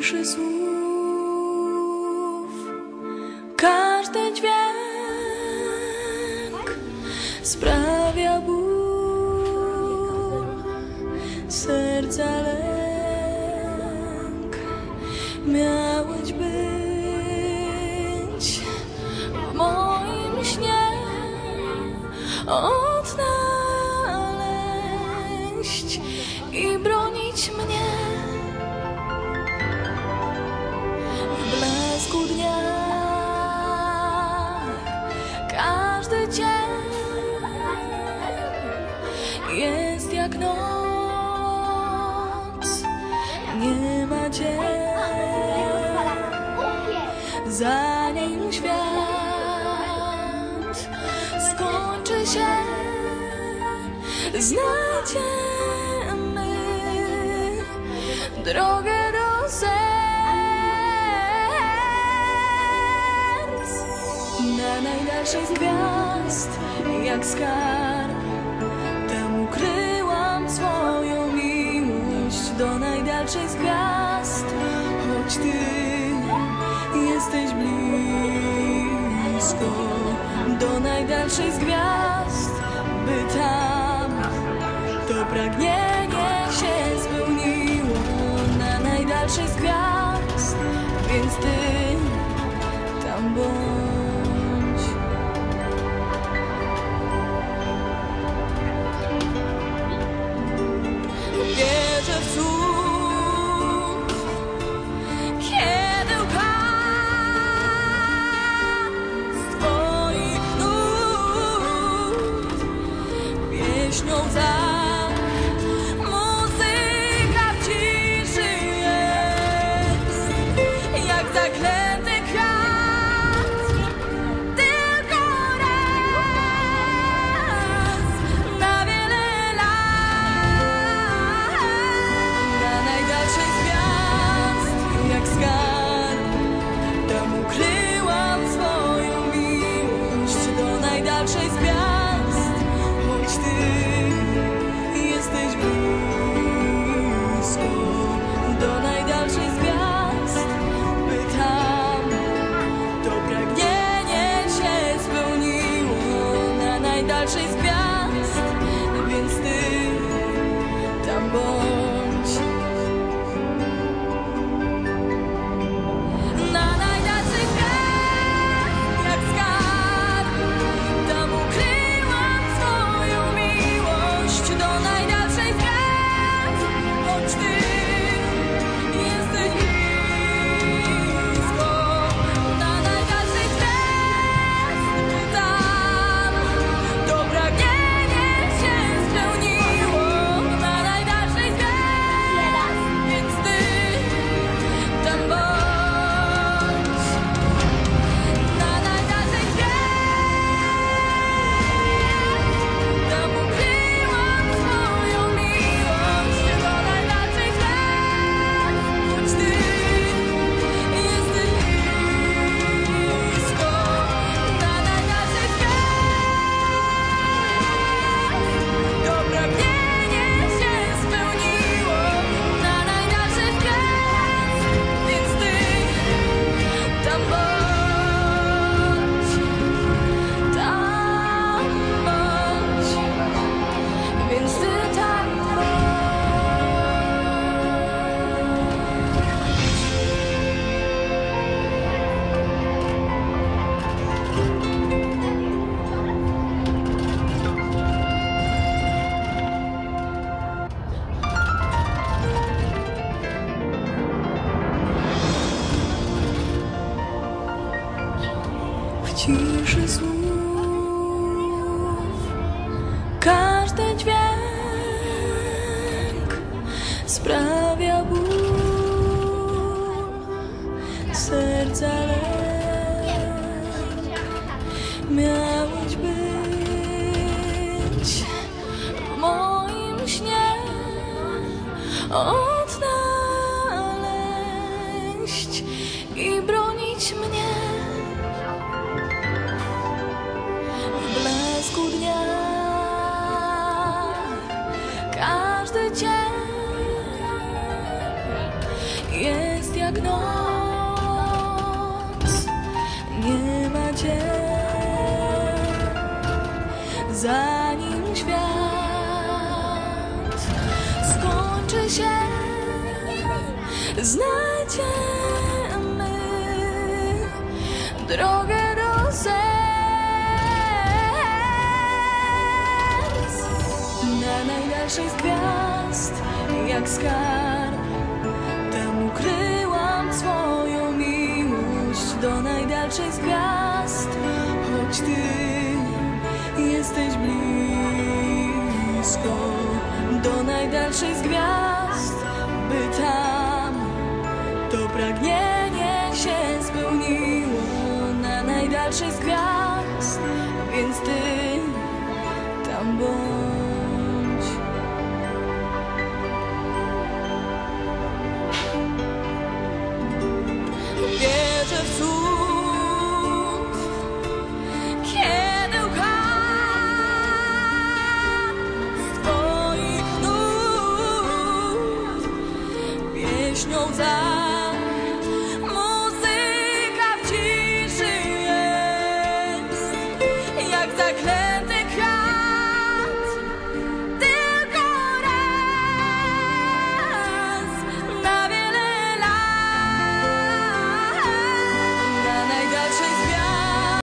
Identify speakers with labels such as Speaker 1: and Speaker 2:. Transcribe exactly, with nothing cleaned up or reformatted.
Speaker 1: ciszy słów, każdy dźwięk sprawia ból, serca lęk. Miałeś być w moim śnie, odnaleźć i bronić mnie. W blasku dnia każdy dzień jest jak noc, nie ma dzień, zanim świat skończy się. Znajdziemy drogę do serc. Na najdalszej z gwiazd, jak skarb, tam ukryłam swoją miłość. Do najdalszej z gwiazd, choć ty jesteś blisko. Do najdalszej z gwiazd, by tam to pragnienie się spełniło. Na najdalszej z gwiazd, więc ty tam bądź. Wierzę w cud, kiedy łkam z twoich nóg pieśnią za. Muzyka w ciszy jest jak zaklęty kwiat, tylko raz na wiele lat. Na najdalszej z gwiazd, jak skarb, tam ukryłam swoją miłość. Do najdalszej z gwiazd, choć ty jesteś blisko. Do najdalszej z gwiazd, by tam to pragnienie się spełniło. Na najdalszej z gwiazd, więc ty tam bądź. Na najdalszej z gwiazd, jak skarb, tam ukryłam swoją miłość. Do najdalszej z gwiazd, choć ty jesteś blisko. Na najdalszej z gwiazd, by tam to pragnienie się spełniło. Na najdalszej z gwiazd, więc ty tam bądź. Na najdalszej z gwiazd, tam ukryłam swoją miłość. Do najdalszej z gwiazd, choć ty jesteś blisko. Na najdalszej z gwiazd, to pragnienie się spełniło. Na najdalszej z gwiazd, więc ty tam bądź. Tam bądź, więc ty tam w ciszy słów, każdy dźwięk sprawia ból, serca lęk. Miałeś być w moim śnie, odnaleźć i bronić mnie. W blasku dnia każdy dzień jest jak jak noc, nie ma cię. Zanim świat skończy się, znajdziemy drogę do serc. Na najdalszej z gwiazd, jak skarb, tam ukryłam swoją miłość. Do najdalszej z gwiazd, choć ty jesteś blisko. Do najdalszej z gwiazd, by tam to pragnienie się spełniło. Na najdalszej z gwiazd, więc ty tam bądź. Wierzę w cud, kiedy łkam z twoich nóg pieśnią za